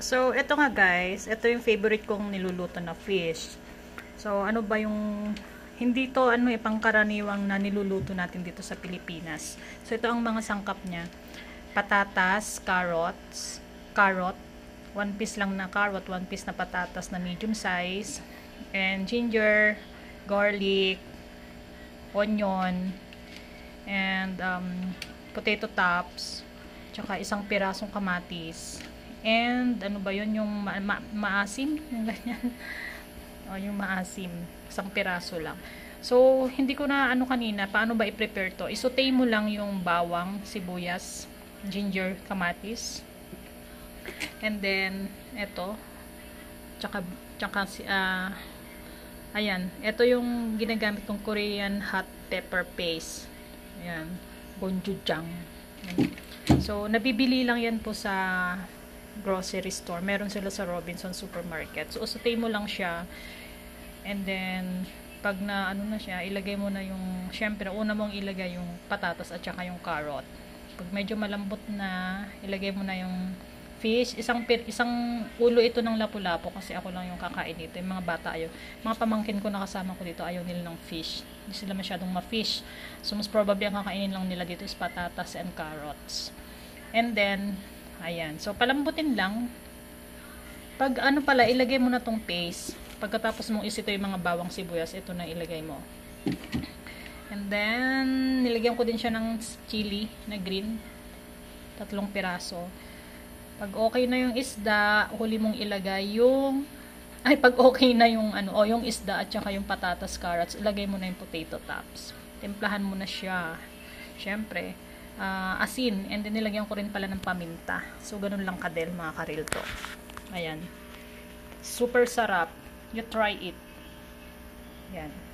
So, ito nga guys, ito yung favorite kong niluluto na fish. So, ano ba yung, hindi to pangkaraniwang na niluluto natin dito sa Pilipinas. So, ito ang mga sangkap niya. Patatas, carrot, 1 piece lang na carrot, 1 piece na patatas na medium size, and ginger, garlic, onion, and potato tops, tsaka isang pirasong kamatis. And ano ba yun, yung maasim, yung ganyan. O, yung maasim, isang piraso lang. So, hindi ko na kanina, paano ba i-prepare to? I-saute mo lang yung bawang, sibuyas, ginger, kamatis. And then, eto, tsaka ayan, ito yung ginagamit kong Korean hot pepper paste. Ayan, gochujang. So, nabibili lang yan po sa grocery store. Meron sila sa Robinson Supermarket. So, saute mo lang siya. And then, pag na na siya, ilagay mo na yung, syempre, una mong ilagay yung patatas at saka yung carrot. Pag medyo malambot na, ilagay mo na yung fish. Isang ulo ito ng lapu-lapu kasi ako lang yung kakain dito. Yung mga bata ayaw. Mga pamangkin ko na kasama ko dito, ayaw nila ng fish. Hindi sila masyadong ma-fish. So, most probably ang kakainin lang nila dito is patatas and carrots. And then, ayan. So, palambutin lang. Pag ilagay mo na tong paste. Pagkatapos mong isito yung mga bawang sibuyas, ito na ilagay mo. And then, nilagyan ko din siya ng chili na green. 3 piraso. Pag okay na yung isda, huli mong ilagay yung pag okay na yung yung isda at saka yung patatas, carrots, ilagay mo na yung potato tops. Timplahan mo na siya. Syempre, asin, and then nilagyan ko rin pala ng paminta. So, ganun lang kadel mga karil to. Ayan. Super sarap. You try it. Yan.